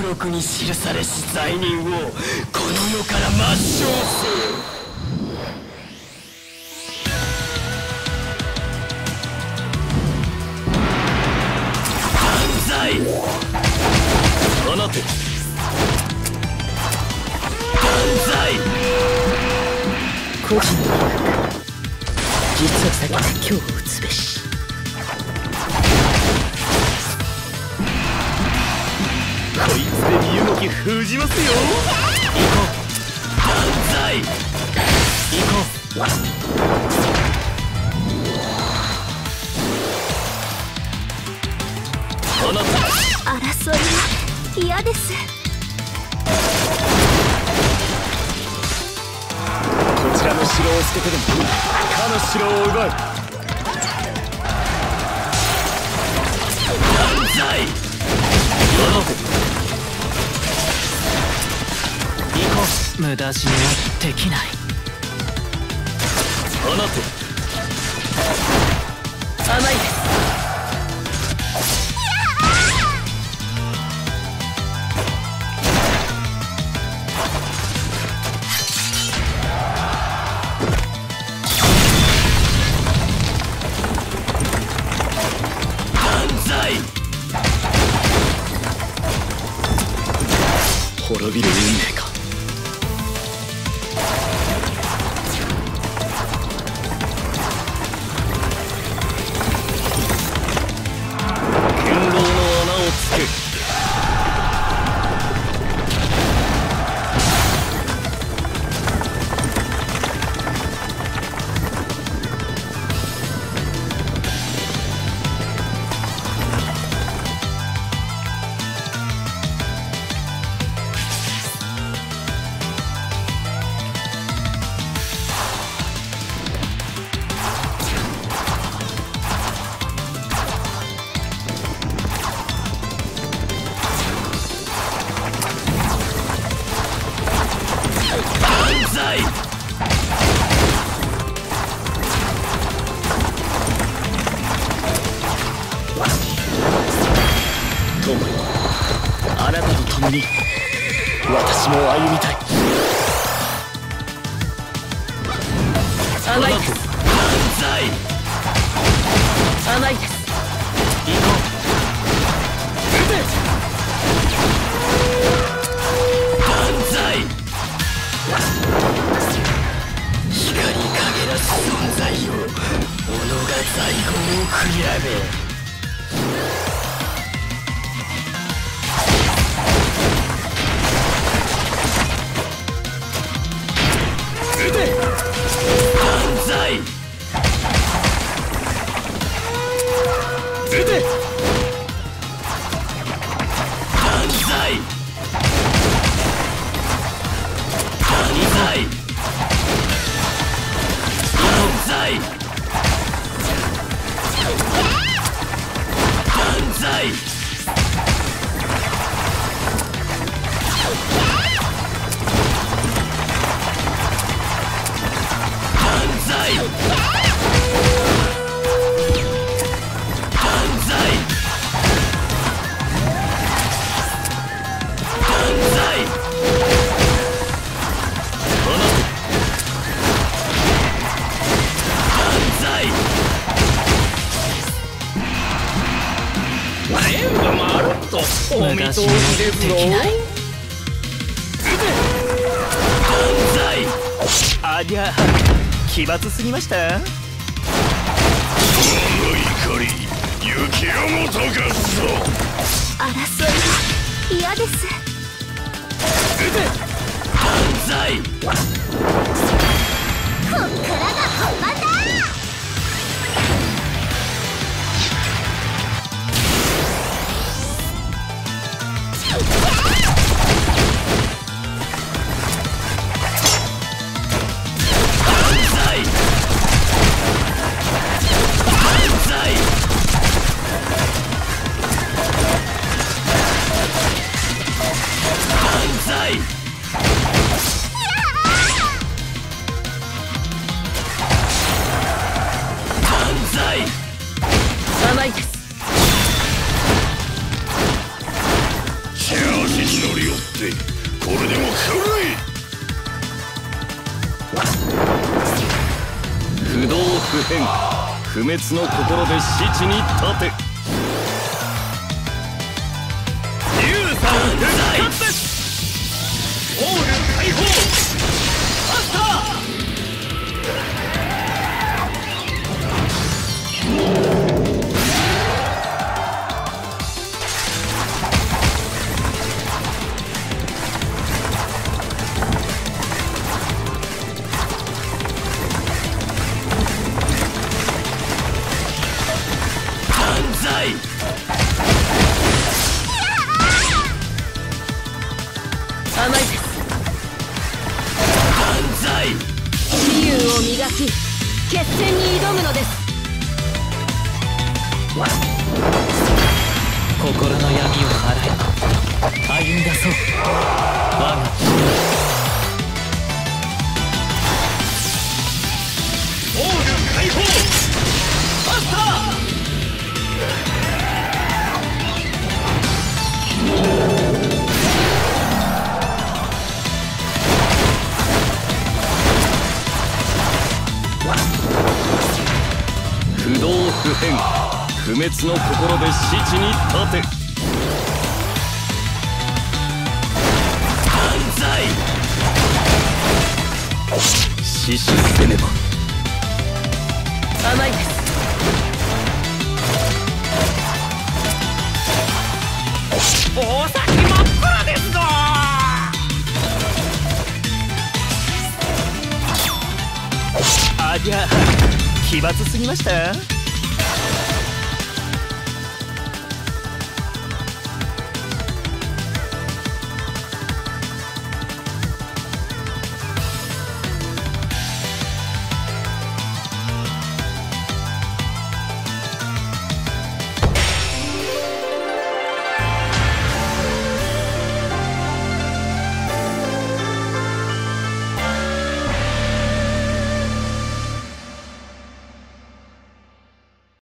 録に記されし罪人をこの世から抹消せよ。放て。万歳。 個人の実は先で今日を打つべし。 こいつで身動き封じますよ。行こう。万歳。行こう。放て。 争いは嫌です。 こちらの城を捨ててでも他の城を奪う。万歳。放て。行こう。無駄死にはできない。放て。甘いです。滅びる運命か。堅牢の穴をつけ。あなたと共に私も歩みたい。 甘いです。 万歳。 甘いです。 行こう。撃て。万歳。光り影らす存在を己が財宝を食いらべ。万歳。撃て。万歳。万歳。万歳。万歳。全部まるっとお見通しですぞ。万歳。ありゃ奇抜すぎました。この怒り雪をも溶かすぞ。 争いは嫌です。 万歳。 こっからが本番だ。 ってこれでも食らえ。不動不変、不滅の心で死地に立て。龍さん復活です。オール解放。マスター甘いです。 万歳。 自由を磨き決戦に挑むのです。心の闇を払い歩んだそう我がオール解放。マスター不動不変、不滅の心で死地に立て。万歳。死守せねば。 甘いです。 大崎真っ暗ですぞ。ありゃ奇抜すぎました。